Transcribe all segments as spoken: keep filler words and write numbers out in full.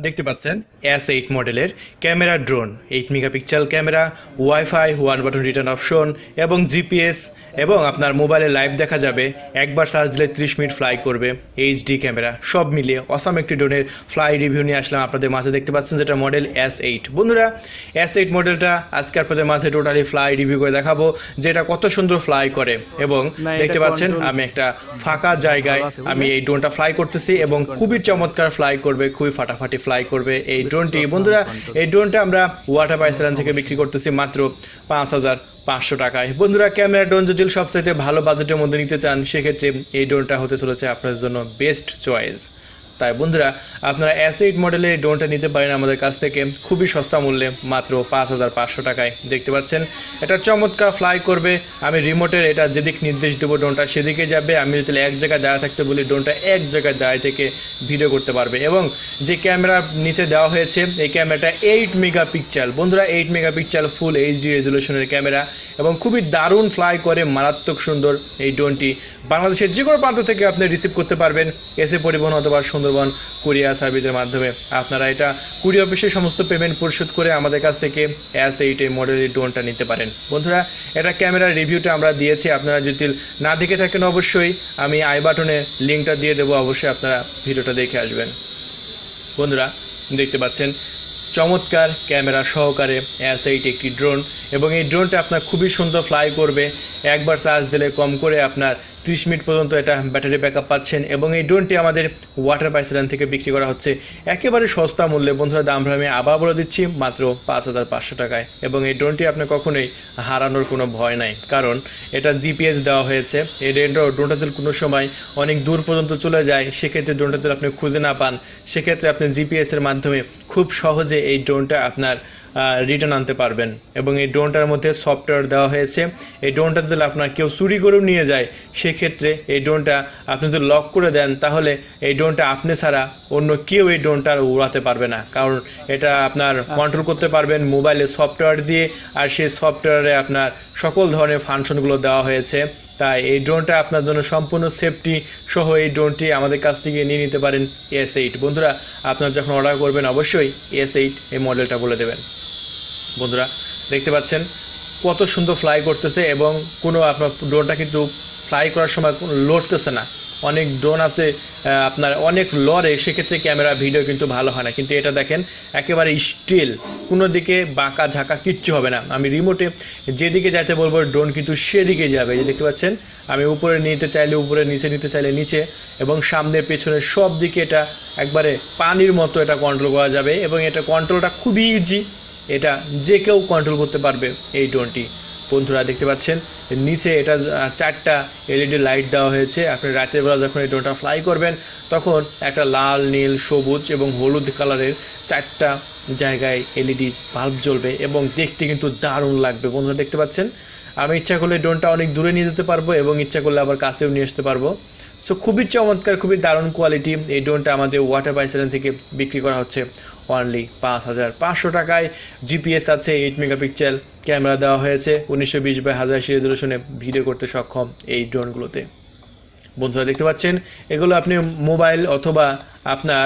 দেখতে পাচ্ছেন S eight মডেলের camera drone eight megapixel camera, WiFi, one button return option এবং জিপিএস এবং আপনার মোবাইলে লাইভ দেখা যাবে। একবার চার্জ দিলে ত্রিশ মিনিট ফ্লাই করবে। এইচডি ক্যামেরা সব মিলিয়ে অসাম একটি ড্রোনের ফ্লাই রিভিউ নিয়ে আসলাম আপনাদের মাঝে। দেখতে পাচ্ছেন যেটা মডেল এস এইট। বন্ধুরা, এস এইট মডেলটা আজকে আপনাদের মাঝে টোটালি ফ্লাই রিভিউ করে দেখাবো যেটা কত সুন্দর ফ্লাই করে। এবং দেখতে পাচ্ছেন আমি একটা ফাঁকা জায়গায় আমি এই ড্রোনটা ফ্লাই করতেছি এবং খুবই চমৎকার ফ্লাই করবে, খুবই ফাটাফাটি ফ্লাই করবে এই ড্রোনটি। বন্ধুরা, এই ড্রোনটা আমরা ওয়াটার পাইসেলান থেকে বিক্রি করতেছি মাত্র পাঁচ হাজার পাঁচশো টাকায়। বন্ধুরা, ক্যামেরা ড্রোন যদি সবচাইতে ভালো বাজেটের মধ্যে নিতে চান সেক্ষেত্রে এই ড্রোনটা হতে চলেছে আপনাদের জন্য বেস্ট চয়েস। তাই বন্ধুরা, আপনারা এস এইট মডেলে এই ড্রোনটা নিতে পারেন আমাদের কাছ থেকে খুবই সস্তা মূল্যে মাত্র পাঁচ হাজার পাঁচশো টাকায়। দেখতে পাচ্ছেন এটা চমৎকার ফ্লাই করবে। আমি রিমোটের এটা যেদিক নির্দেশ দেবো ড্রোনটা সেদিকে যাবে। আমি যদি এক জায়গায় দাঁড়িয়ে থাকতে বলি ড্রোনটা এক জায়গায় দাঁড়িয়ে থেকে ভিডিও করতে পারবে। এবং যে ক্যামেরা নিচে দেওয়া হয়েছে এই ক্যামেরাটা এইট মেগাপিক্সেল। বন্ধুরা, এইট মেগাপিক্সেল ফুল এইচডি রেজলিউশনের ক্যামেরা এবং খুবই দারুণ ফ্লাই করে, মারাত্মক সুন্দর এই ড্রোনটি। বাংলাদেশের যে কোনো প্রান্ত থেকে আপনি রিসিভ করতে পারবেন এসে পরিবহন অথবা সুন্দরবন কুরিয়ার সার্ভিসের মাধ্যমে। আপনারা এটা কুরিয়ার অফিসে সমস্ত পেমেন্ট পরিশোধ করে আমাদের কাছ থেকে এস এইট এই মডেলের ড্রোনটা নিতে পারেন। বন্ধুরা, এটা ক্যামেরার রিভিউটা আমরা দিয়েছি, আপনারা যদি না দেখে থাকেন অবশ্যই আমি আই বাটনে লিঙ্কটা দিয়ে দেবো, অবশ্যই আপনারা ভিডিওটা দেখে আসবেন। বন্ধুরা, দেখতে পাচ্ছেন চমৎকার ক্যামেরা সহকারে এস এইট একটি ড্রোন এবং এই ড্রোনটা আপনার খুবই সুন্দর ফ্লাই করবে। একবার চার্জ দিলে কম করে আপনার ত্রিশ মিনিট পর্যন্ত এটা ব্যাটারি ব্যাকআপ পাচ্ছেন। এবং এই ড্রোনটি আমাদের ওয়াটার পাইসেলান থেকে বিক্রি করা হচ্ছে একেবারে সস্তা মূল্যে। বন্ধুরা, দাম আমি আবার বলে দিচ্ছি মাত্র পাঁচ হাজার পাঁচশো টাকায়। এবং এই ড্রোনটি আপনি কখনোই হারানোর কোনো ভয় নাই, কারণ এটা জিপিএস দেওয়া হয়েছে। এই ড্রোনটা যদি কোনো সময় অনেক দূর পর্যন্ত চলে যায় সেক্ষেত্রে ড্রোনটা যদি আপনি খুঁজে না পান সেক্ষেত্রে আপনি জিপিএসের মাধ্যমে খুব সহজে এই ড্রোনটা আপনার রিটার্ন আনতে পারবেন। এবং এই ড্রোনটার মধ্যে সফটওয়্যার দেওয়া হয়েছে। এই ড্রোনটা যদি আপনার কেউ চুরি করেও নিয়ে যায় সেক্ষেত্রে এই ড্রোনটা আপনি যদি লক করে দেন তাহলে এই ড্রোনটা আপনি ছাড়া অন্য কেউ এই ড্রোনটা উড়াতে পারবে না, কারণ এটা আপনার কন্ট্রোল করতে পারবেন মোবাইলে সফটওয়্যার দিয়ে। আর সেই সফটওয়্যারে আপনার সকল ধরনের ফাংশনগুলো দেওয়া হয়েছে। তাই এই ড্রোনটা আপনার জন্য সম্পূর্ণ সেফটি সহ এই ড্রোনটি আমাদের কাছ থেকে নিয়ে নিতে পারেন এস এইট। বন্ধুরা, আপনারা যখন অর্ডার করবেন অবশ্যই এস এইট এই মডেলটা বলে দেবেন। বন্ধুরা, দেখতে পাচ্ছেন কত সুন্দর ফ্লাই করতেছে এবং কোনো আপনার ড্রোনটা কিন্তু ফ্লাই করার সময় কোনো লড়তেছে না। অনেক ড্রোন আছে আপনার অনেক লড়ে, সেক্ষেত্রে ক্যামেরা ভিডিও কিন্তু ভালো হয় না, কিন্তু এটা দেখেন একেবারে স্টিল, কোনো দিকে বাঁকা ঝাঁকা কিচ্ছু হবে না। আমি রিমোটে যেদিকে যাইতে বলবো ড্রোন কিন্তু সেদিকে যাবে। যে দেখতে পাচ্ছেন আমি উপরে নিতে চাইলে উপরে, নিচে নিতে চাইলে নিচে এবং সামনে পেছনে সব দিকে এটা একবারে পানির মতো এটা কন্ট্রোল করা যাবে। এবং এটা কন্ট্রোলটা খুবই ইজি, এটা যে কেউ কন্ট্রোল করতে পারবে এই ড্রোনটি। বন্ধুরা, দেখতে পাচ্ছেন নিচে এটা চারটা এলইডি লাইট দেওয়া হয়েছে। আপনি রাতের বেলা যখন এই ড্রোনটা ফ্লাই করবেন তখন একটা লাল, নীল, সবুজ এবং হলুদ কালারের চারটা জায়গায় এলইডি বাল্ব জ্বলবে এবং দেখতে কিন্তু দারুণ লাগবে। বন্ধুরা, দেখতে পাচ্ছেন আমি ইচ্ছা করলে ড্রোনটা অনেক দূরে নিয়ে যেতে পারবো এবং ইচ্ছা করলে আবার কাছেও নিয়ে আসতে পারবো। সো খুবই চমৎকার, খুবই দারুণ কোয়ালিটি। এই ড্রোনটা আমাদের ওয়াটার পাইসেলান থেকে বিক্রি করা হচ্ছে অনলি পাঁচ হাজার পাঁচশো টাকায়। জিপিএস আছে, এইট মেগাপিক্সেল ক্যামেরা দেওয়া হয়েছে, উনিশশো বিশ বাই হাজার আশি রেজলিউশনে ভিডিও করতে সক্ষম এই ড্রোনগুলোতে। বন্ধুরা, দেখতে পাচ্ছেন এগুলো আপনি মোবাইল অথবা আপনার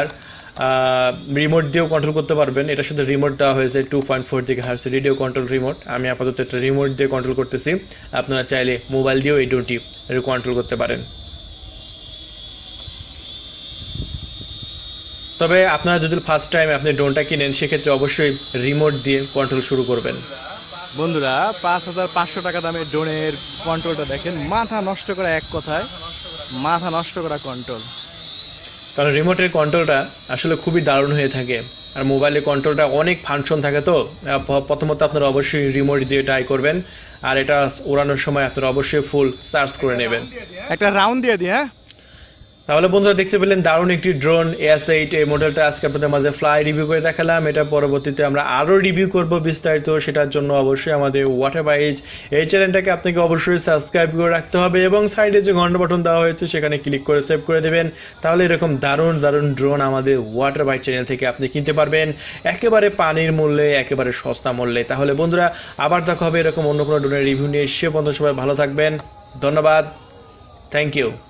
রিমোট দিয়েও কন্ট্রোল করতে পারবেন। এটার সাথে রিমোট দেওয়া হয়েছে টু পয়েন্ট ফোর দিকে হার্স রেডিও কন্ট্রোল রিমোট। আমি আপাতত একটা রিমোট দিয়ে কন্ট্রোল করতেছি, আপনারা চাইলে মোবাইল দিয়েও এই ড্রোনটি কন্ট্রোল করতে পারেন। তবে আপনারা যদি ফার্স্ট টাইম আপনি ড্রোনটা কিনেন সেক্ষেত্রে অবশ্যই রিমোট দিয়ে কন্ট্রোল শুরু করবেন। বন্ধুরা, পাঁচ হাজার পাঁচশো টাকা দামের ড্রোনের কন্ট্রোলটা দেখেন, মাথা নষ্ট করা, এক কথায় মাথা নষ্ট করা কন্ট্রোল। কারণ রিমোটের কন্ট্রোলটা আসলে খুবই দারুণ হয়ে থাকে আর মোবাইলের কন্ট্রোলটা অনেক ফাংশন থাকে। তো প্রথমত আপনারা অবশ্যই রিমোট দিয়ে ট্রাই করবেন আর এটা ওড়ানোর সময় আপনারা অবশ্যই ফুল চার্জ করে নেবেন। একটা রাউন্ড দিয়ে দিই। হ্যাঁ, তাহলে বন্ধুরা, দেখতে পেলেন দারুণ একটি ড্রোন এস এইট এই মডেলটা আজকে আপনাদের মাঝে ফ্লাই রিভিউ করে দেখালাম। এটা পরবর্তীতে আমরা আরও রিভিউ করব বিস্তারিত, সেটার জন্য অবশ্যই আমাদের ওয়াটার বাইজ এই চ্যানেলটাকে আপনাকে অবশ্যই সাবস্ক্রাইব করে রাখতে হবে এবং সাইডে যে ঘন্টা বাটন দেওয়া হয়েছে সেখানে ক্লিক করে সেভ করে দেবেন। তাহলে এরকম দারুণ দারুণ ড্রোন আমাদের ওয়াটার বাইজ চ্যানেল থেকে আপনি কিনতে পারবেন একেবারে পানির মূল্যে, একেবারে সস্তা মূল্যে। তাহলে বন্ধুরা, আবার দেখা হবে এরকম অন্য কোনো ড্রোনের রিভিউ নিয়ে। সে বন্ধু সবাই ভালো থাকবেন, ধন্যবাদ, থ্যাংক ইউ।